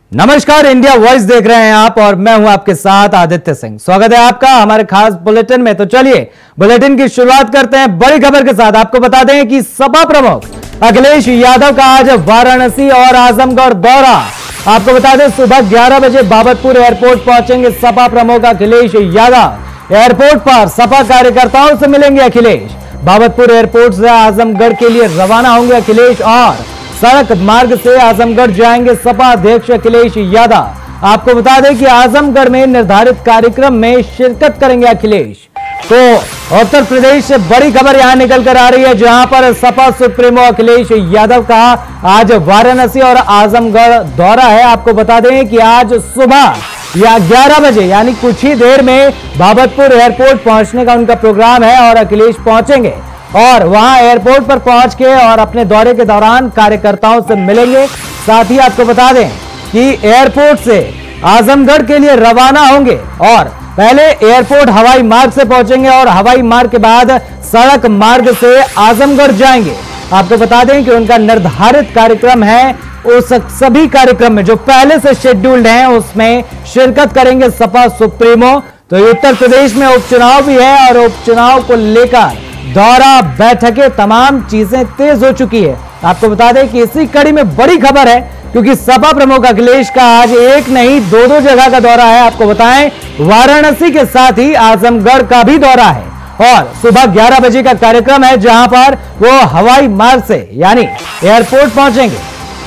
नमस्कार, India voice देख रहे हैं आप और मैं हूं आपके साथ आदित्य सिंह। स्वागत है आपका हमारे खास बुलेटिन में। तो चलिए बुलेटिन की शुरुआत करते हैं बड़ी खबर के साथ। आपको बता दें कि सपा प्रमुख अखिलेश यादव का आज वाराणसी और आजमगढ़ दौरा। आपको बता दें सुबह 11 बजे बाबतपुर एयरपोर्ट पहुंचेंगे सपा प्रमुख अखिलेश यादव। एयरपोर्ट पर सपा कार्यकर्ताओं से मिलेंगे अखिलेश। बाबतपुर एयरपोर्ट से आजमगढ़ के लिए रवाना होंगे अखिलेश और सड़क मार्ग से आजमगढ़ जाएंगे सपा अध्यक्ष अखिलेश यादव। आपको बता दें कि आजमगढ़ में निर्धारित कार्यक्रम में शिरकत करेंगे अखिलेश। तो उत्तर प्रदेश से बड़ी खबर यहां निकल कर आ रही है, जहां पर सपा सुप्रीमो अखिलेश यादव का आज वाराणसी और आजमगढ़ दौरा है। आपको बता दें कि आज सुबह या 11 बजे यानी कुछ ही देर में बाबतपुर एयरपोर्ट पहुंचने का उनका प्रोग्राम है और अखिलेश पहुंचेंगे और वहां एयरपोर्ट पर पहुंच के और अपने दौरे के दौरान कार्यकर्ताओं से मिलेंगे। साथ ही आपको बता दें कि एयरपोर्ट से आजमगढ़ के लिए रवाना होंगे और पहले एयरपोर्ट हवाई मार्ग से पहुंचेंगे और हवाई मार्ग के बाद सड़क मार्ग से आजमगढ़ जाएंगे। आपको बता दें कि उनका निर्धारित कार्यक्रम है, उस सभी कार्यक्रम में जो पहले से शेड्यूल्ड हैं उसमें शिरकत करेंगे सपा सुप्रीमो। तो उत्तर प्रदेश में उपचुनाव भी है और उपचुनाव को लेकर दौरा, बैठकें, तमाम चीजें तेज हो चुकी है। आपको बता दें कि इसी कड़ी में बड़ी खबर है क्योंकि सपा प्रमुख अखिलेश का आज एक नहीं दो जगह का दौरा है। आपको बताएं वाराणसी के साथ ही आजमगढ़ का भी दौरा है और सुबह 11 बजे का कार्यक्रम है जहां पर वो हवाई मार्ग से यानी एयरपोर्ट पहुंचेंगे।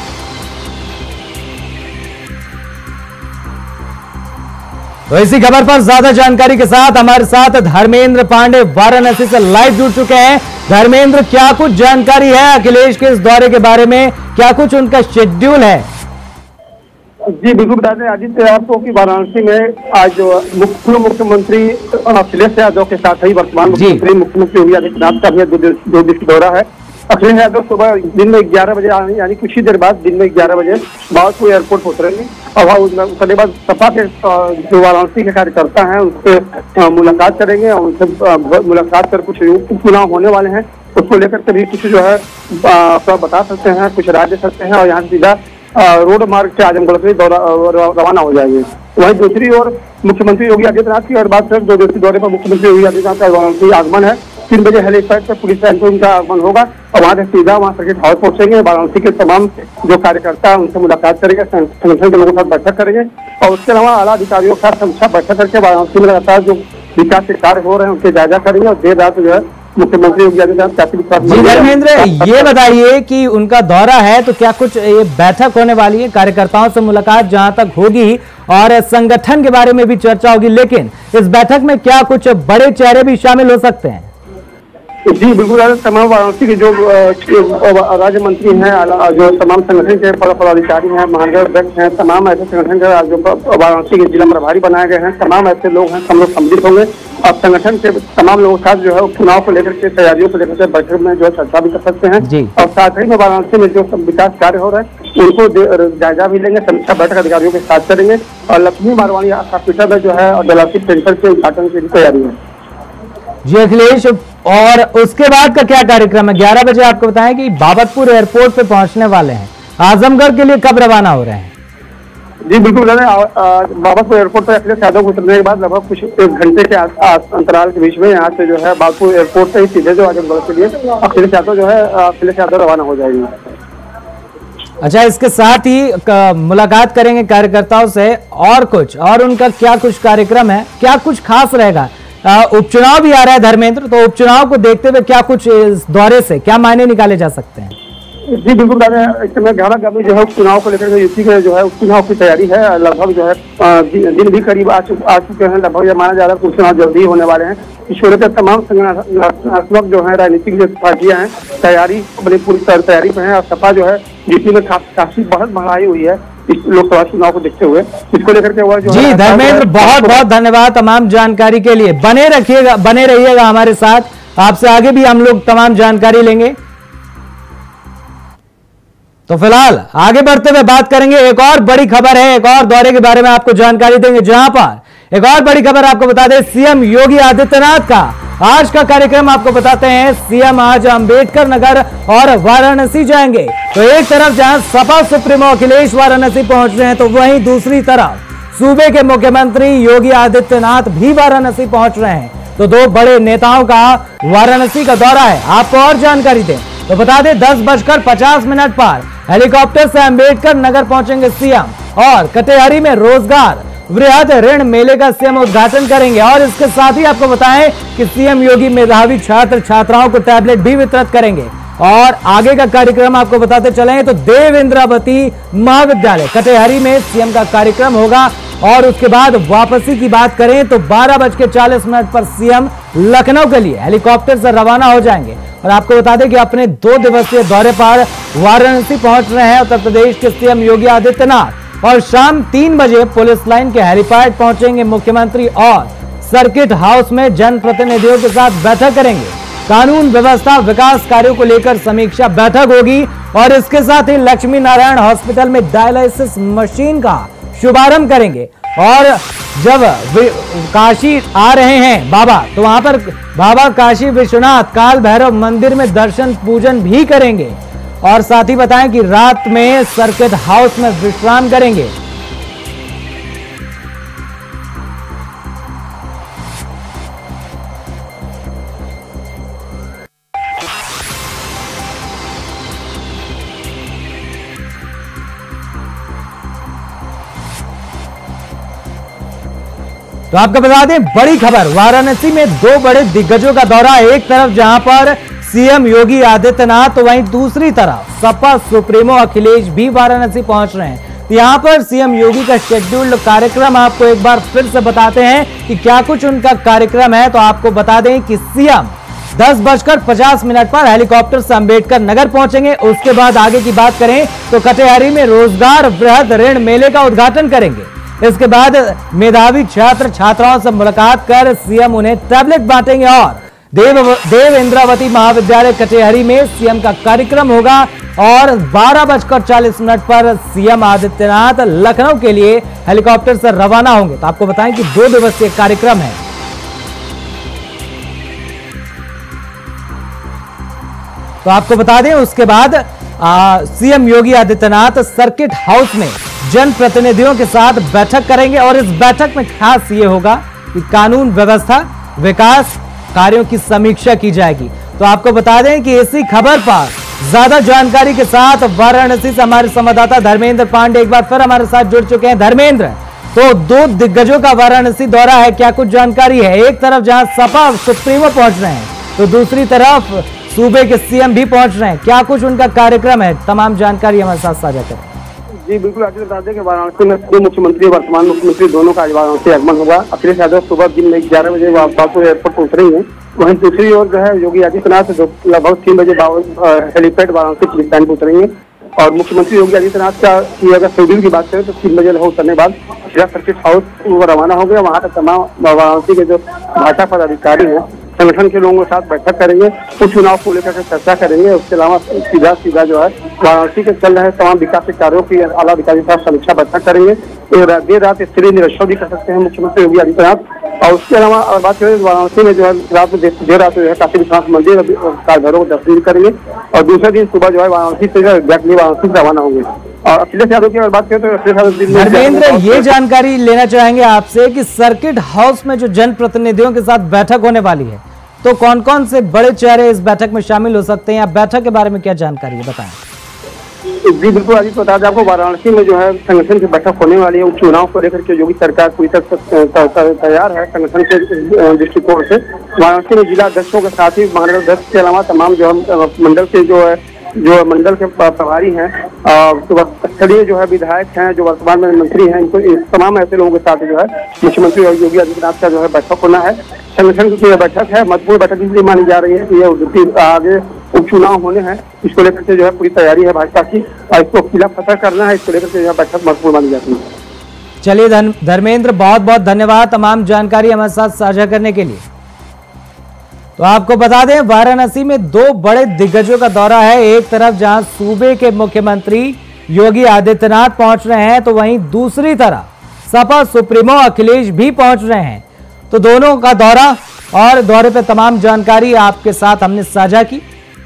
तो इसी खबर पर ज्यादा जानकारी के साथ हमारे साथ धर्मेंद्र पांडे वाराणसी से लाइव जुड़ चुके हैं। धर्मेंद्र, क्या कुछ जानकारी है अखिलेश के इस दौरे के बारे में, क्या कुछ उनका शेड्यूल है? जी बिल्कुल बता दें आदित्य आपको कि वाराणसी में आज पूर्व मुख्यमंत्री अखिलेश यादव के साथ ही वर्तमान मुख्यमंत्री योगी आदित्यनाथ का भी 2 दिवसीय दौरा है। अखिलेश यादव सुबह दिन में 11 बजे यानी कुछ ही देर बाद दिन में 11 बजे बाबतपुर एयरपोर्ट उतरेंगे और वहाँ उतरने बाद सपा के जो वाराणसी के कार्यकर्ता हैं उससे मुलाकात करेंगे और उनसे मुलाकात कर कुछ चुनाव होने वाले हैं उसको लेकर के भी कुछ जो है बता सकते हैं, कुछ राय दे सकते हैं और यहाँ सीधा रोड मार्ग से आजमगढ़ से रवाना हो जाएंगे। वहीं दूसरी ओर मुख्यमंत्री योगी आदित्यनाथ की और बात करें 2 दिवसीय दौरे पर मुख्यमंत्री योगी आदित्यनाथ का वाराणसी आगमन है। 3 बजे हेलीपैड पर पुलिस लाइन पर उनका आगमन होगा और वहां से सीधा वहां सर्किट हाउस पहुंचेंगे। वाराणसी के तमाम जो कार्यकर्ता हैं उनसे मुलाकात करेंगे, संगठन के लोगों के साथ बैठक करेंगे और उसके अलावा आला अधिकारियों के साथ समीक्षा बैठक करके वाराणसी में लगातार जो विकास के कार्य हो रहे हैं उनके जायजा करेंगे और देर रात जो है मुख्यमंत्री योगी आदित्यनाथ काफी विश्वास। जी धर्मेंद्र, ये बताइए कि उनका दौरा है तो क्या कुछ ये बैठक होने वाली है, कार्यकर्ताओं से मुलाकात जहां तक होगी और संगठन के बारे में भी चर्चा होगी, लेकिन इस बैठक में क्या कुछ बड़े चेहरे भी शामिल हो सकते हैं? जी बिल्कुल, तमाम वाराणसी के जो राज्य मंत्री हैं, जो तमाम संगठन के पदाधिकारी हैं, महानगर अध्यक्ष हैं, तमाम ऐसे संगठन के जो वाराणसी के जिला प्रभारी बनाए गए हैं, तमाम ऐसे लोग हैं, सब लोग सम्मिलित होंगे और संगठन के तमाम लोगों के साथ जो है चुनाव को लेकर के तैयारियों को लेकर के बैठक में जो है चर्चा भी कर सकते हैं और साथ ही में वाराणसी में जो विकास कार्य हो रहे हैं उनको जायजा भी लेंगे, समीक्षा बैठक अधिकारियों के साथ करेंगे और लक्ष्मी मारवाड़ी हॉस्पिटल में जो है डायलिसिस सेंटर के उद्घाटन की तैयारी है। जी अखिलेश, और उसके बाद का क्या कार्यक्रम है? 11 बजे आपको बताएं कि बाबतपुर एयरपोर्ट पे पहुंचने वाले हैं, आजमगढ़ के लिए कब रवाना हो रहे हैं? जी बिल्कुल, बाबतपुर एयरपोर्ट पर अखिलेश यादव को उतरने के बाद लगभग कुछ 1 घंटे के अंतराल के बीच में यहाँ से जो है बाबतपुर एयरपोर्ट से ही सीधे जो आजमगढ़ के लिए अखिलेश यादव रवाना हो जाएंगे। अच्छा, इसके साथ ही मुलाकात करेंगे कार्यकर्ताओं से और कुछ, और उनका क्या कुछ कार्यक्रम है, क्या कुछ खास रहेगा? उपचुनाव भी आ रहा है धर्मेंद्र, तो उपचुनाव को देखते हुए क्या कुछ इस दौरे से क्या मायने निकाले जा सकते हैं? जी बिल्कुल, इस समय 11 गांव जो है उपचुनाव को लेकर यूपी के जो है उपचुनाव की तैयारी है। लगभग जो है दिन भी करीब आ चुके हैं। लगभग ये माना जा रहा है उपचुनाव जल्दी होने वाले हैं। इसको लेकर तमाम संगठनात्मक जो है राजनीतिक जो पार्टियां हैं तैयारी अपनी पूरी तैयारी पे है और सपा जो है जीतने में काफी बहुत बढ़ाई हुई है इस लोकसभा चुनाव को देखते हुए। इसको लेकर के जी धर्मेंद्र, बहुत बहुत धन्यवाद तमाम जानकारी के लिए। बने रहिएगा हमारे साथ, आपसे आगे भी हम लोग तमाम जानकारी लेंगे। तो फिलहाल आगे बढ़ते हुए बात करेंगे, एक और बड़ी खबर है, एक और दौरे के बारे में आपको जानकारी देंगे, जहां पर एक और बड़ी खबर आपको बता दें, सीएम योगी आदित्यनाथ का आज का कार्यक्रम आपको बताते हैं। सीएम आज अंबेडकर नगर और वाराणसी जाएंगे। तो एक तरफ जहां सपा सुप्रीमो अखिलेश वाराणसी पहुंच रहे हैं, तो वहीं दूसरी तरफ सूबे के मुख्यमंत्री योगी आदित्यनाथ भी वाराणसी पहुंच रहे हैं। तो दो बड़े नेताओं का वाराणसी का दौरा है। आपको और जानकारी दें तो बता दें 10:50 पर हेलीकॉप्टर से अंबेडकर नगर पहुंचेंगे सीएम और कटेहरी में रोजगार वृहद ऋण मेले का सीएम उद्घाटन करेंगे। और इसके साथ ही आपको बताएं कि सीएम योगी मेधावी छात्र छात्राओं को टैबलेट भी वितरित करेंगे। और आगे का कार्यक्रम आपको बताते चले तो देव इंद्रावती महाविद्यालय कटेहरी में सीएम का कार्यक्रम होगा। और उसके बाद वापसी की बात करें तो 12:40 पर सीएम लखनऊ के लिए हेलीकॉप्टर से रवाना हो जाएंगे। और आपको बता दें कि अपने 2 दिवसीय दौरे पर वाराणसी पहुंच रहे हैं उत्तर प्रदेश के सीएम योगी आदित्यनाथ। और शाम 3 बजे पुलिस लाइन के हेलीपैड पहुंचेंगे मुख्यमंत्री और सर्किट हाउस में जनप्रतिनिधियों के साथ बैठक करेंगे। कानून व्यवस्था विकास कार्यों को लेकर समीक्षा बैठक होगी। और इसके साथ ही लक्ष्मी नारायण हॉस्पिटल में डायलिसिस मशीन का शुभारंभ करेंगे। और जब काशी आ रहे हैं बाबा, तो वहां पर बाबा काशी विश्वनाथ काल भैरव मंदिर में दर्शन पूजन भी करेंगे। और साथ ही बताएं कि रात में सर्किट हाउस में विश्राम करेंगे। तो आपको बता दें बड़ी खबर, वाराणसी में 2 बड़े दिग्गजों का दौरा। एक तरफ जहां पर सीएम योगी आदित्यनाथ, तो वहीं दूसरी तरफ सपा सुप्रीमो अखिलेश भी वाराणसी पहुंच रहे हैं। तो यहां पर सीएम योगी का शेड्यूल्ड कार्यक्रम आपको एक बार फिर से बताते हैं कि क्या कुछ उनका कार्यक्रम है। तो आपको बता दें कि सीएम 10:50 पर हेलीकॉप्टर से अंबेडकर नगर पहुंचेंगे। उसके बाद आगे की बात करें तो कटेहरी में रोजगार वृहद ऋण मेले का उद्घाटन करेंगे। इसके बाद मेधावी छात्र छात्राओं से मुलाकात कर सीएम उन्हें टैबलेट बांटेंगे। और देव इंद्रावती महाविद्यालय कटेहरी में सीएम का कार्यक्रम होगा। और 12:40 पर सीएम आदित्यनाथ लखनऊ के लिए हेलीकॉप्टर से रवाना होंगे। तो आपको बताएं कि 2 दिवसीय कार्यक्रम है। तो आपको बता दें उसके बाद CM Yogi Adityanath circuit house में जनप्रतिनिधियों के साथ बैठक करेंगे। और इस बैठक में खास ये होगा कि कानून व्यवस्था विकास कार्यों की समीक्षा की जाएगी। तो आपको बता दें कि इसी खबर पर ज्यादा जानकारी के साथ वाराणसी से हमारे संवाददाता धर्मेंद्र पांडे एक बार फिर हमारे साथ जुड़ चुके हैं। धर्मेंद्र, तो 2 दिग्गजों का वाराणसी दौरा है, क्या कुछ जानकारी है? एक तरफ जहां सपा सुप्रीमो पहुंच रहे हैं, तो दूसरी तरफ सूबे के सीएम भी पहुंच रहे हैं। क्या कुछ उनका कार्यक्रम है? तमाम जानकारी हमारे साथ साझा करें। जी बिल्कुल, आज बता दें कि वाराणसी में पूर्व मुख्यमंत्री वर्तमान मुख्यमंत्री दोनों का आज वाराणसी आगमन होगा। अखिलेश यादव सुबह दिन में 11 बजे बागपुर एयरपोर्ट पहुंच रही है। वहीं दूसरी ओर जो है योगी आदित्यनाथ लगभग 3 बजे हेलीपैड वाराणसी पुलिस लाइन पर उतरेंगे। और मुख्यमंत्री योगी आदित्यनाथ का की अगर शेड्यूल की बात करें तो 3 बजे लगभग उतरने बाद जिला सर्किट हाउस वो रवाना हो गया। वहाँ तक तमाम वाराणसी के जो भाजपा पदाधिकारी हैं संगठन के लोगों के साथ बैठक करेंगे, उपचुनाव को लेकर के चर्चा करेंगे। उसके अलावा सीधा जो है वाराणसी के चल रहे तमाम विकास कार्यों की आला अधिकारी के साथ समीक्षा बैठक करेंगे। देर रात स्तरीय निरीक्षण भी कर सकते हैं मुख्यमंत्री योगी आदित्यनाथ। और उसके अलावा बात करें वाराणसी में जो है रात में देर रात जो है काशी विश्वनाथ मंदिर काल भैरव को दर्शन भी करेंगे। और दूसरे दिन सुबह जो है वाराणसी से एग्जैक्टली वाराणसी से रवाना होंगे। और अखिलेश यादव की अगर बात करें तो अखिलेश यादव धर्मेंद्र, ये जानकारी लेना चाहेंगे आपसे कि सर्किट हाउस में जो जनप्रतिनिधियों के साथ बैठक होने वाली है, तो कौन कौन से बड़े चेहरे इस बैठक में शामिल हो सकते हैं, या बैठक के बारे में क्या जानकारी है, बताएं। जी बिल्कुल, आज बता दें आपको वाराणसी में जो है संगठन की बैठक होने वाली है। उपचुनाव को लेकर के योगी सरकार पूरी तरह तैयार है संगठन के दृष्टिकोण से। वाराणसी में जिला अध्यक्षों के साथ ही मंडल अध्यक्ष के अलावा तमाम जो मंडल के जो मंडल के प्रभारी हैं, स्थलीय जो है विधायक हैं, जो वर्तमान में मंत्री हैं, इनको तमाम ऐसे लोगों के साथ जो है मुख्यमंत्री योगी आदित्यनाथ का जो है बैठक होना है। संगठन की जो बैठक है महत्वपूर्ण बैठक इसलिए मानी जा रही है कि ये आगे उपचुनाव होने हैं, इसको लेकर के जो है पूरी तैयारी है भाजपा की और इसको किला फतह करना है, इसको लेकर के जो बैठक महत्वपूर्ण मानी जाती है। चलिए धर्मेंद्र, बहुत बहुत धन्यवाद तमाम जानकारी हमारे साथ साझा करने के लिए। तो आपको बता दें वाराणसी में 2 बड़े दिग्गजों का दौरा है। एक तरफ जहां सूबे के मुख्यमंत्री योगी आदित्यनाथ पहुंच रहे हैं, तो वहीं दूसरी तरफ सपा सुप्रीमो अखिलेश भी पहुंच रहे हैं। तो दोनों का दौरा और दौरे पर तमाम जानकारी आपके साथ हमने साझा की।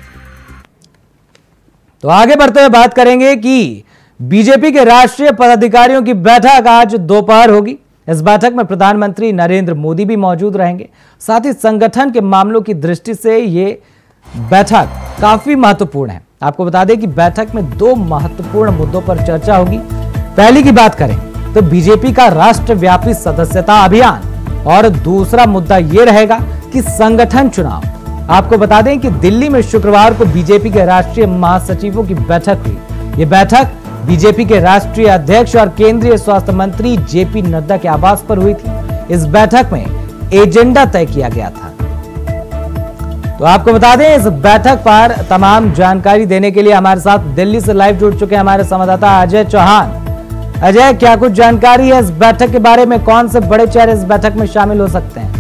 तो आगे बढ़ते हुए बात करेंगे कि बीजेपी के राष्ट्रीय पदाधिकारियों की बैठक आज दोपहर होगी। इस बैठक में प्रधानमंत्री नरेंद्र मोदी भी मौजूद रहेंगे। साथ ही संगठन के मामलों की दृष्टि से ये बैठक काफी महत्वपूर्ण है। आपको बता दें कि बैठक में 2 महत्वपूर्ण मुद्दों पर चर्चा होगी। पहली की बात करें तो बीजेपी का राष्ट्रव्यापी सदस्यता अभियान और दूसरा मुद्दा यह रहेगा कि संगठन चुनाव। आपको बता दें कि दिल्ली में शुक्रवार को बीजेपी के राष्ट्रीय महासचिवों की बैठक हुई। यह बैठक बीजेपी के राष्ट्रीय अध्यक्ष और केंद्रीय स्वास्थ्य मंत्री जेपी नड्डा के आवास पर हुई थी। इस बैठक में एजेंडा तय किया गया था। तो आपको बता दें इस बैठक पर तमाम जानकारी देने के लिए हमारे साथ दिल्ली से लाइव जुड़ चुके हैं हमारे संवाददाता अजय चौहान। अजय, क्या कुछ जानकारी है इस बैठक के बारे में? कौन से बड़े चेहरे इस बैठक में शामिल हो सकते हैं?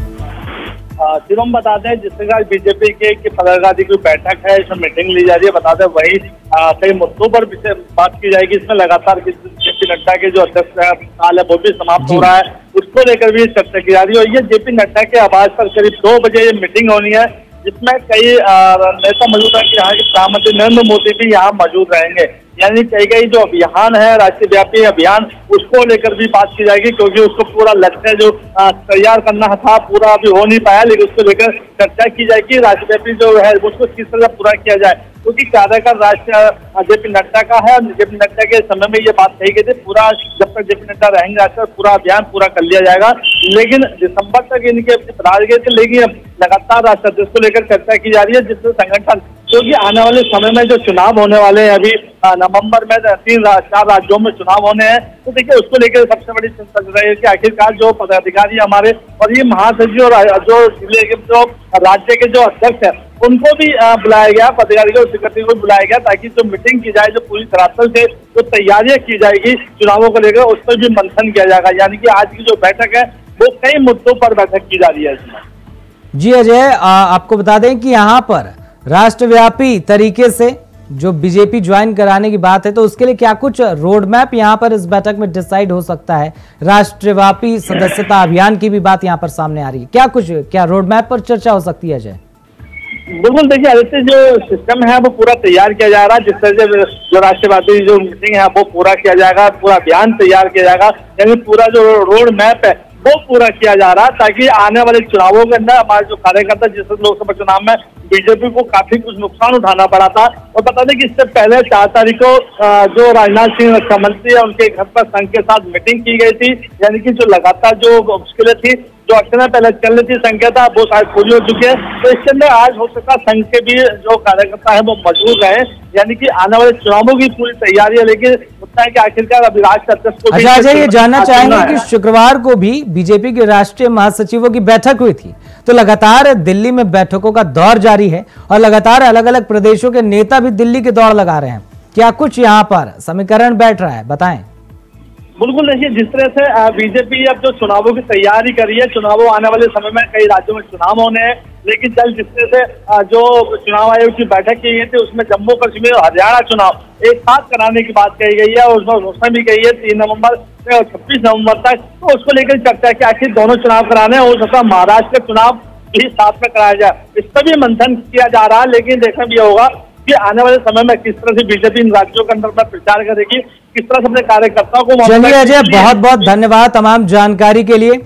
हम बताते हैं जिस प्रकार बीजेपी के पदाधिकारी की बैठक है, इसमें मीटिंग ली जा रही है। बताते हैं वही कई मुद्दों पर बात की जाएगी। इसमें लगातार जेपी नड्डा के जो अध्यक्ष काल है वो भी समाप्त हो रहा है, उसको लेकर भी चर्चा की जा रही है। और ये जेपी नड्डा के आवास पर करीब 2 बजे ये मीटिंग होनी है, जिसमें कई नेता मौजूद है कि यहाँ के प्रधानमंत्री नरेंद्र मोदी भी यहाँ मौजूद रहेंगे। यानी कई जो अभियान है, राष्ट्रव्यापी अभियान, उसको लेकर भी बात की जाएगी, क्योंकि उसको पूरा लक्ष्य जो तैयार करना था पूरा अभी हो नहीं पाया, लेकिन उसको लेकर चर्चा की जाएगी। राष्ट्रव्यापी जो है उसको किस तरह पूरा किया जाए, क्योंकि कार्यकाल राष्ट्र जेपी नड्डा का है। जेपी नड्डा के समय में ये बात कही गई थी, पूरा जब तक जेपी नड्डा रहेंगे राष्ट्र पूरा अभियान पूरा कर लिया जाएगा। लेकिन दिसंबर तक इनके बता गए थे, लेकिन अब लगातार राष्ट्राध्यक्ष को लेकर चर्चा की जा रही है, जिससे संगठन, क्योंकि आने वाले समय में जो चुनाव होने वाले हैं, अभी नवंबर में 3-4 राज्यों में चुनाव होने हैं, तो देखिए उसको लेकर सबसे बड़ी चिंता चल रही है कि आखिरकार जो पदाधिकारी हमारे और ये महासचिव और जो जिले के जो राज्य के जो अध्यक्ष है उनको भी बुलाया गया, पदाधिकारी को सेक्रेटरी को बुलाया गया, ताकि जो मीटिंग की जाए, जो पूरी धरातल से जो तैयारियां की जाएगी चुनावों को लेकर, उस पर भी मंथन किया जाएगा। यानी कि आज की जो बैठक है वो कई मुद्दों पर बैठक की जा रही है इसमें। जी अजय, आपको बता दें कि यहाँ पर राष्ट्रव्यापी तरीके से जो बीजेपी ज्वाइन कराने की बात है, तो उसके लिए क्या कुछ रोड मैप यहाँ पर इस बैठक में डिसाइड हो सकता है? राष्ट्रव्यापी सदस्यता अभियान की भी बात यहाँ पर सामने आ रही है, क्या रोड मैप पर चर्चा हो सकती है अजय? बिल्कुल, देखिए आदित्य, जो सिस्टम है वो पूरा तैयार किया जा रहा है। जिस तरह से जो राष्ट्रवादी जो मीटिंग है वो पूरा किया जाएगा, पूरा अभियान तैयार किया जाएगा, यानी पूरा जो रोड मैप है वो पूरा किया जा रहा है, ताकि आने वाले चुनावों के अंदर हमारे जो कार्यकर्ता, जिस लोकसभा चुनाव में बीजेपी को काफी कुछ नुकसान उठाना पड़ा था। और बता दें कि इससे पहले 4 तारीख को जो राजनाथ सिंह रक्षा मंत्री है उनके घर पर संघ के साथ मीटिंग की गई थी। यानी कि जो लगातार जो मुश्किलें थी, जो अड़चनें पहले चल रही थी संख्या वो शायद पूरी हो चुकी है। तो इसके अंदर आज हो सकता संघ के भी जो कार्यकर्ता है वो मौजूद रहे, यानी कि आने वाले चुनावों की पूरी तैयारी है। लेकिन होता है कि आखिरकार अभी राष्ट्रीय अध्यक्ष को अच्छा, ये जानना चाहेंगे कि शुक्रवार को भी बीजेपी के राष्ट्रीय महासचिवों की बैठक हुई थी, तो लगातार दिल्ली में बैठकों का दौर जारी है और लगातार अलग अलग प्रदेशों के नेता भी दिल्ली की दौड़ लगा रहे हैं। क्या कुछ यहाँ पर समीकरण बैठ रहा है, बताएं। बिल्कुल, देखिए जिस तरह से बीजेपी अब जो चुनावों की तैयारी कर रही है, चुनावों आने वाले समय में कई राज्यों में चुनाव होने हैं, लेकिन कल जिस तरह से जो चुनाव आयोग की बैठक की गई थी उसमें जम्मू कश्मीर और हरियाणा चुनाव एक साथ कराने की बात कही गई है, और उसमें घोषणा भी कही है 3 नवंबर से 26 नवंबर तक। तो उसको लेकर चर्चा की आखिर दोनों चुनाव कराने, हो सकता महाराष्ट्र के चुनाव भी साथ में कराया जाए, इस पर भी मंथन किया जा रहा है। लेकिन देखना भी होगा कि आने वाले समय में किस तरह से बीजेपी इन राज्यों के अंदर प्रचार करेगी, किस तरह से अपने कार्यकर्ताओं को। चलिए अजय, बहुत बहुत धन्यवाद तमाम जानकारी के लिए।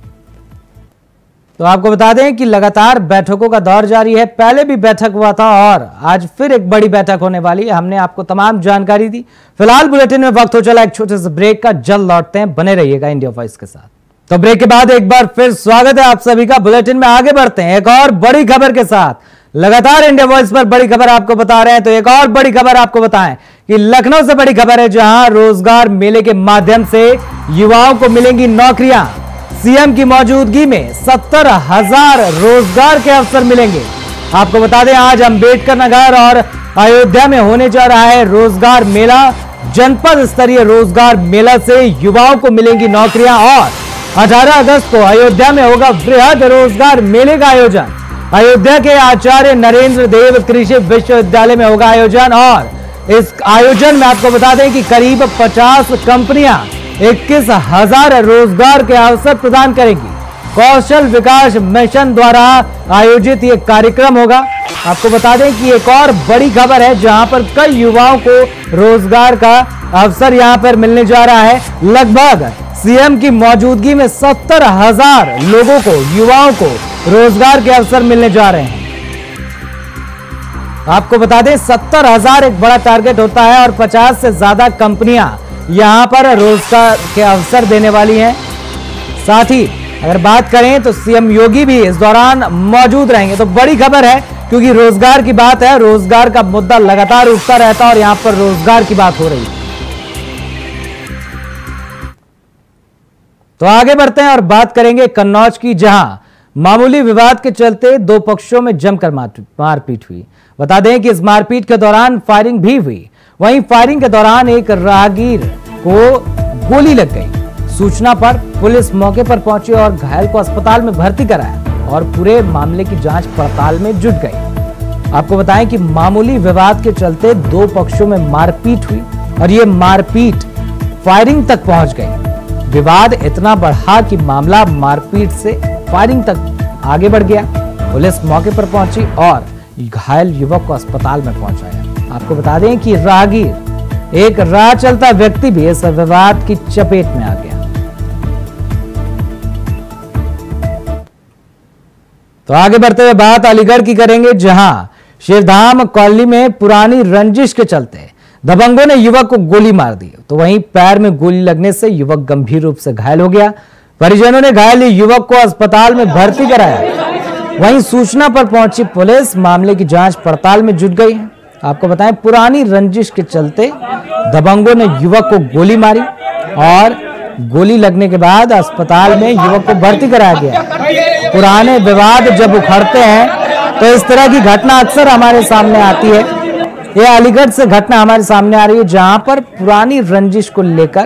तो आपको बता दें कि लगातार बैठकों का दौर जारी है, पहले भी बैठक हुआ था और आज फिर एक बड़ी बैठक होने वाली है। हमने आपको तमाम जानकारी दी। फिलहाल बुलेटिन में वक्त हो चला एक छोटे से ब्रेक का, जल्द लौटते हैं, बने रहिएगा इंडिया वॉइस के साथ। तो ब्रेक के बाद एक बार फिर स्वागत है आप सभी का। बुलेटिन में आगे बढ़ते हैं एक और बड़ी खबर के साथ। लगातार इंडिया वॉइस पर बड़ी खबर आपको बता रहे हैं, तो एक और बड़ी खबर आपको बताएं कि लखनऊ से बड़ी खबर है, जहां रोजगार मेले के माध्यम से युवाओं को मिलेंगी नौकरियां। सीएम की मौजूदगी में 70,000 रोजगार के अवसर मिलेंगे। आपको बता दें आज अंबेडकर नगर और अयोध्या में होने जा रहा है रोजगार मेला। जनपद स्तरीय रोजगार मेला से युवाओं को मिलेंगी नौकरियां और 18 अगस्त को अयोध्या में होगा वृहद रोजगार मेले का आयोजन। अयोध्या के आचार्य नरेंद्र देव कृषि विश्वविद्यालय में होगा आयोजन और इस आयोजन में आपको बता दें कि करीब 50 कंपनियां 21,000 रोजगार के अवसर प्रदान करेंगी। कौशल विकास मिशन द्वारा आयोजित ये कार्यक्रम होगा। आपको बता दें कि एक और बड़ी खबर है जहां पर कई युवाओं को रोजगार का अवसर यहां पर मिलने जा रहा है। लगभग सीएम की मौजूदगी में 70,000 लोगों को, युवाओं को रोजगार के अवसर मिलने जा रहे हैं। आपको बता दें 70,000 एक बड़ा टारगेट होता है और 50 से ज्यादा कंपनियां यहां पर रोजगार के अवसर देने वाली हैं। साथ ही अगर बात करें तो सीएम योगी भी इस दौरान मौजूद रहेंगे। तो बड़ी खबर है क्योंकि रोजगार की बात है, रोजगार का मुद्दा लगातार उठता रहता है और यहां पर रोजगार की बात हो रही है। तो आगे बढ़ते हैं और बात करेंगे कन्नौज की, जहां मामूली विवाद के चलते दो पक्षों में जमकर मारपीट हुई। बता दें कि इस मारपीट के दौरान फायरिंग भी हुई। वहीं फायरिंग के दौरान एक राहगीर को गोली लग गई। सूचना पर पुलिस मौके पर पहुंची और घायल को अस्पताल में भर्ती कराया और पूरे मामले की जांच पड़ताल में जुट गई। आपको बताएं कि मामूली विवाद के चलते दो पक्षों में मारपीट हुई और ये मारपीट फायरिंग तक पहुंच गई। विवाद इतना बढ़ा कि मामला मारपीट से फायरिंग तक आगे बढ़ गया। पुलिस मौके पर पहुंची और घायल युवक को अस्पताल में पहुंचाया। आपको बता दें कि राहगीर, एक राह चलता व्यक्ति भी इस विवाद की चपेट में आ गया। तो आगे बढ़ते हुए बात अलीगढ़ की करेंगे, जहां शेरधाम कॉलोनी में पुरानी रंजिश के चलते दबंगों ने युवक को गोली मार दी। तो वहीं पैर में गोली लगने से युवक गंभीर रूप से घायल हो गया। परिजनों ने घायल युवक को अस्पताल में भर्ती कराया। वहीं सूचना पर पहुंची पुलिस मामले की जांच पड़ताल में जुट गई है। आपको बताएं, पुरानी रंजिश के चलते दबंगों ने युवक को गोली मारी और गोली लगने के बाद अस्पताल में युवक को भर्ती कराया गया। पुराने विवाद जब उखड़ते हैं तो इस तरह की घटना अक्सर हमारे सामने आती है। यह अलीगढ़ से घटना हमारे सामने आ रही है, जहां पर पुरानी रंजिश को लेकर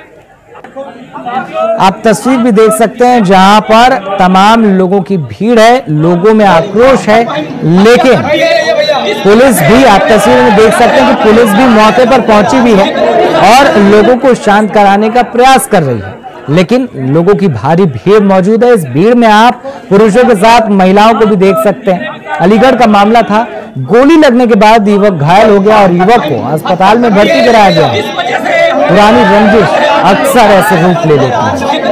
आप तस्वीर भी देख सकते हैं, जहां पर तमाम लोगों की भीड़ है, लोगों में आक्रोश है। लेकिन पुलिस भी, आप तस्वीर में देख सकते हैं कि पुलिस भी मौके पर पहुंची भी है और लोगों को शांत कराने का प्रयास कर रही है। लेकिन लोगों की भारी भीड़ मौजूद है। इस भीड़ में आप पुरुषों के साथ महिलाओं को भी देख सकते हैं। अलीगढ़ का मामला था, गोली लगने के बाद युवक घायल हो गया और युवक को अस्पताल में भर्ती कराया गया। पुरानी रंजिश अक्सर ऐसे रूप ले लेती है।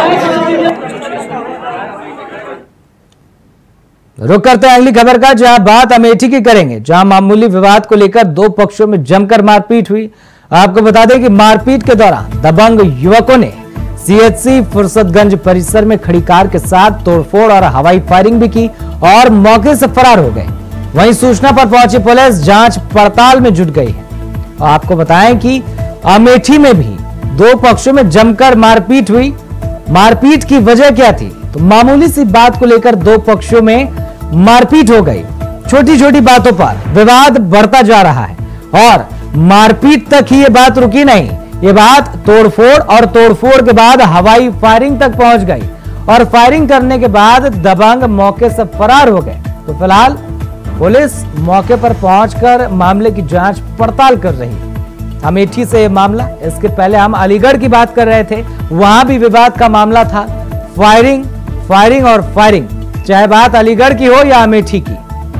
रुक करते हैं अगली खबर का, जहां बात अमेठी की करेंगे, जहां मामूली विवाद को लेकर दो पक्षों में जमकर मारपीट हुई। आपको बता दें कि मारपीट के दौरान दबंग युवकों ने सीएचसी फुर्सतगंज परिसर में खड़ी कार के साथ तोड़फोड़ और हवाई फायरिंग भी की और मौके से फरार हो गए। वहीं सूचना पर पहुंची पुलिस जांच पड़ताल में जुट गई है। और आपको बताएं कि अमेठी में भी दो पक्षों में जमकर मारपीट हुई। मारपीट की वजह क्या थी? तो मामूली सी बात को लेकर दो पक्षों में मारपीट हो गई। छोटी छोटी बातों पर विवाद बढ़ता जा रहा है और मारपीट तक ही ये बात रुकी नहीं, ये बात तोड़फोड़ और तोड़फोड़ के बाद हवाई फायरिंग तक पहुंच गई और फायरिंग करने के बाद दबंग मौके से फरार हो गए। तो फिलहाल पुलिस मौके पर पहुंचकर मामले की जांच पड़ताल कर रही है। अमेठी से यह मामला, इसके पहले हम अलीगढ़ की बात कर रहे थे, वहां भी विवाद का मामला था। फायरिंग, फायरिंग और फायरिंग, चाहे बात अलीगढ़ की हो या अमेठी की।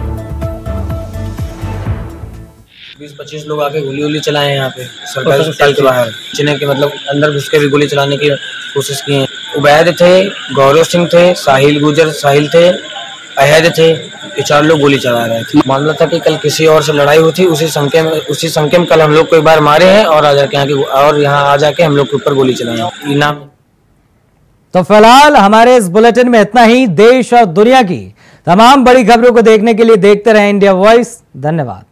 20-25 लोग आके गोली चलाए हैं यहाँ पे सरकारी अस्पताल के बाहर, जिन्हें के मतलब अंदर घुस के भी गोली चलाने की कोशिश की है। उबैद थे, गौरव सिंह थे, साहिल गुजर साहिल थे, अहद थे, ये 4 लोग गोली चला रहे थे। मामला था कि कल किसी और से लड़ाई हुई थी, उसी संख्या में कल हम लोग को एक बार मारे हैं और यहाँ आ जाके हम लोग के ऊपर गोली चलाए इनाम। तो फिलहाल हमारे इस बुलेटिन में इतना ही। देश और दुनिया की तमाम बड़ी खबरों को देखने के लिए देखते रहें इंडिया वॉइस। धन्यवाद।